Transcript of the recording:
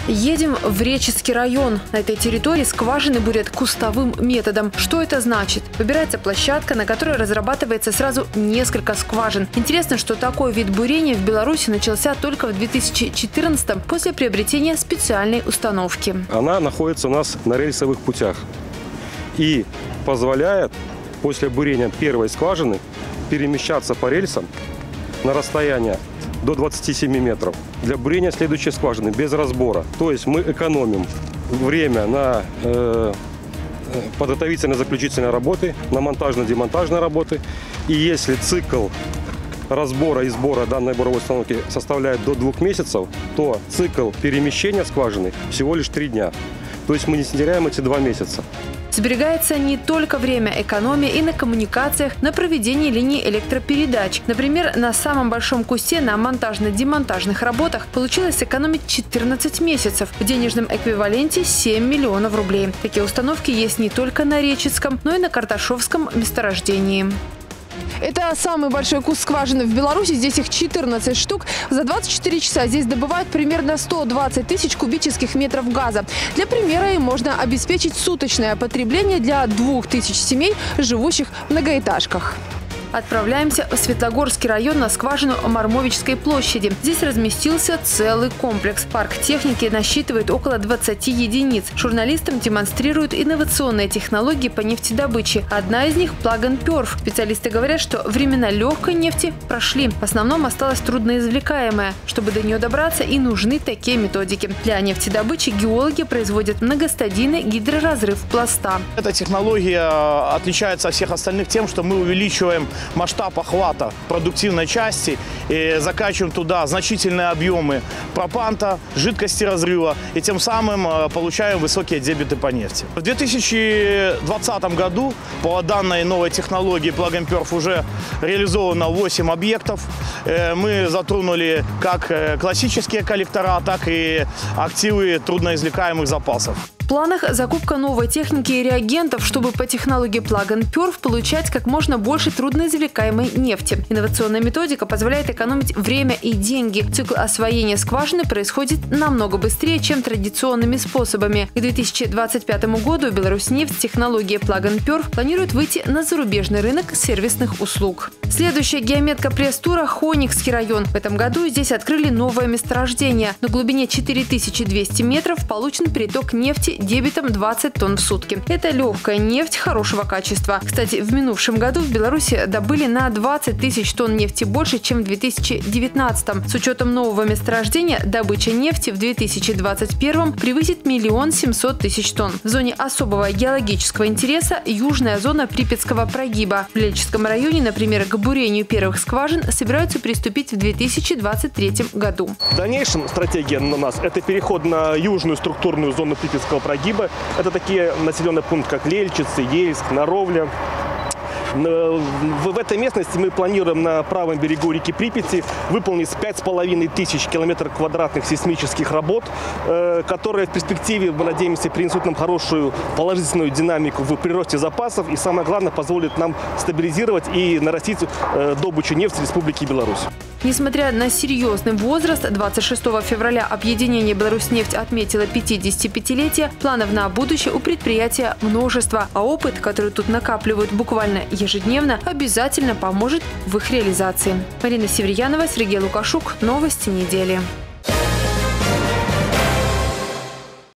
Едем в Речицкий район. На этой территории скважины бурят кустовым методом. Что это значит? Выбирается площадка, на которой разрабатывается сразу несколько скважин. Интересно, что такой вид бурения в Беларуси начался только в 2014-м после приобретения специальной установки. Она находится у нас на рельсовых путях и позволяет после бурения первой скважины перемещаться по рельсам на расстояние до 27 метров для бурения следующей скважины без разбора. То есть мы экономим время на подготовительно-заключительные работы, на монтажно-демонтажные работы. И если цикл разбора и сбора данной буровой установки составляет до 2 месяцев, то цикл перемещения скважины всего лишь 3 дня. То есть мы не теряем эти 2 месяца. Сберегается не только время, экономия и на коммуникациях, на проведении линий электропередач. Например, на самом большом кусте на монтажно-демонтажных работах получилось сэкономить 14 месяцев. В денежном эквиваленте 7 миллионов рублей. Такие установки есть не только на Речицком, но и на Карташовском месторождении. Это самый большой куст скважины в Беларуси. Здесь их 14 штук. За 24 часа здесь добывают примерно 120 тысяч кубических метров газа. Для примера им можно обеспечить суточное потребление для 2000 семей, живущих в многоэтажках. Отправляемся в Светлогорский район на скважину Мармовичской площади. Здесь разместился целый комплекс. Парк техники насчитывает около 20 единиц. Журналистам демонстрируют инновационные технологии по нефтедобыче. Одна из них – Plug and Perf. Специалисты говорят, что времена легкой нефти прошли. В основном осталась трудноизвлекаемая. Чтобы до нее добраться, и нужны такие методики. Для нефтедобычи геологи производят многостадийный гидроразрыв пласта. Эта технология отличается от всех остальных тем, что мы увеличиваем масштаб охвата продуктивной части и закачиваем туда значительные объемы пропанта, жидкости разрыва и тем самым получаем высокие дебиты по нефти. В 2020 году по данной новой технологии Plug and Perf уже реализовано 8 объектов. Мы затронули как классические коллектора, так и активы трудноизвлекаемых запасов. В планах закупка новой техники и реагентов, чтобы по технологии Plug and Perf получать как можно больше трудноизвлекаемой нефти. Инновационная методика позволяет экономить время и деньги. Цикл освоения скважины происходит намного быстрее, чем традиционными способами. К 2025 году Беларуснефть с технологией Plug and Perf планирует выйти на зарубежный рынок сервисных услуг. Следующая геометка пресс-тура – Хоникский район. В этом году здесь открыли новое месторождение. На глубине 4200 метров получен приток нефти дебитом 20 тонн в сутки. Это легкая нефть хорошего качества. Кстати, в минувшем году в Беларуси добыли на 20 тысяч тонн нефти больше, чем в 2019. С учетом нового месторождения добыча нефти в 2021 превысит 1 700 000 тонн. В зоне особого геологического интереса южная зона Припятского прогиба. В Лельчинском районе, например, к бурению первых скважин собираются приступить в 2023 году. В дальнейшем стратегия на нас – это переход на южную структурную зону Припятского прогиба. Это такие населенные пункты, как Лельчицы, Ейск, Наровля. В этой местности мы планируем на правом берегу реки Припяти выполнить 5500 километров квадратных сейсмических работ, которые в перспективе, мы надеемся, принесут нам хорошую положительную динамику в приросте запасов и, самое главное, позволит нам стабилизировать и нарастить добычу нефти в Республике Беларусь. Несмотря на серьезный возраст, 26 февраля объединение «Беларуснефть» отметило 55-летие. Планов на будущее у предприятия множество, а опыт, который тут накапливают буквально ежедневно, обязательно поможет в их реализации. Марина Северьянова, Сергей Лукашук. Новости недели.